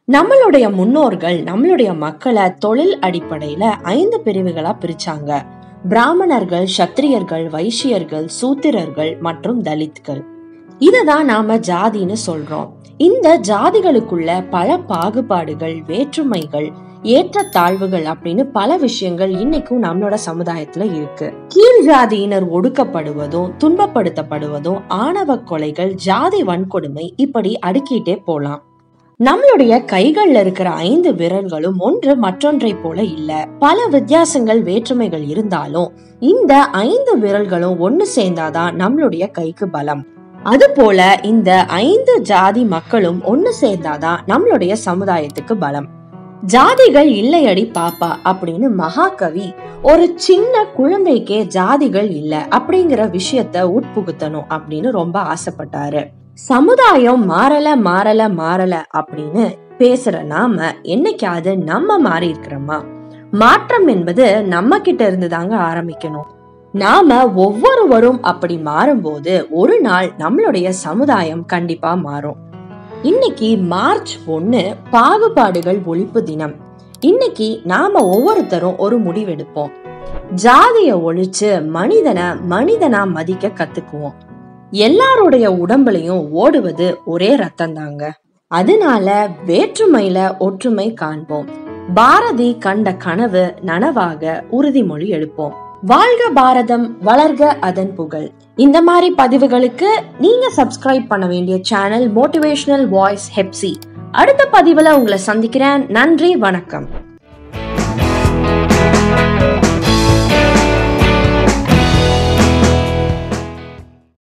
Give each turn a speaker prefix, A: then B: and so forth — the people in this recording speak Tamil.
A: நம்மளுடைய முன்னோர்கள் நம்மளுடைய மக்களை தொழில் அடிப்படையில 5 பிரிவுகளா பிரிச்சாங்க. பிராமணர்கள், சத்திரியர்கள், வைசியர்கள், சூத்திரர்கள் மற்றும் தலித்கள். இததான் நாம ஜாதின்னு சொல்றோம். இந்த ஜாதிகளுக்குள்ள பல பாகுபாடுகள், வேற்றுமைகள், ஏற்றத்தாழ்வுகள் அப்படின்னு பல விஷயங்கள் இன்னைக்கும் நம்மளோட சமுதாயத்துல இருக்கு. கீழ் ஜாதியினர் ஒடுக்கப்படுவதும், துன்பப்படுத்தப்படுவதும், ஆணவ கொலைகள், ஜாதி வன்கொடுமை இப்படி அடுக்கிட்டே போலாம். நம்மளுடைய கைகள்ல இருக்கிற 5 விரல்களும் ஒன்று மற்றொன்றை போல இல்ல. பல வித்தியாசங்கள், வேற்றுமைகள் இருந்தாலும் இந்த 5 விரல்களும் ஒண்ணு சேர்ந்தாதான் நம்மளுடைய கைக்கு பலம். அது போல இந்த 5 ஜாதி மக்களும் ஒண்ணு சேர்ந்தாதான் நம்மளுடைய சமுதாயத்துக்கு பலம். ஜாதிகள் இல்லையடி பாப்பா அப்படின்னு மகாகவி ஒரு சின்ன குழந்தைக்கே ஜாதிகள் இல்ல அப்படிங்கிற விஷயத்த உட்புகுத்தணும் அப்படின்னு ரொம்ப ஆசைப்பட்டாரு. சமுதாயம் மாறல மாறல மாறல அப்படின்னு பேசுற நாம என்னைக்காவது நம்ம மாறி இருக்கிறோமா? மாற்றம் என்பது நம்ம கிட்ட இருந்து தாங்க ஆரம்பிக்கணும். நாம ஒவ்வொருவரும் அப்படி மாறும்போது ஒரு நாள் நம்மளுடைய சமுதாயம் கண்டிப்பா மாறும். இன்னைக்கு மார்ச் 1 பாகுபாடுகள் ஒழிப்பு தினம். இன்னைக்கு நாம ஒவ்வொருத்தரும் ஒரு முடிவெடுப்போம். ஜாதிய ஒழிச்சு மனிதனா மதிக்க கத்துக்குவோம். எல்லாருடைய உடம்புலையும் ஓடுவது ஒரே ரத்தம் தாங்க. அதனால வேற்றுமையில ஒற்றுமை காண்போம். பாரதி கண்ட கனவு நனவாக உறுதிமொழி எடுப்போம். வாழ்க பாரதம், வளர்க அதன் புகழ். இந்த மாதிரி பதிவுகளுக்கு நீங்க சப்ஸ்கிரைப் பண்ண வேண்டிய சேனல் மோட்டிவேஷனல் வாய்ஸ் ஹெப்சி. அடுத்த பதிவுல உங்களை சந்திக்கிறேன். நன்றி, வணக்கம்.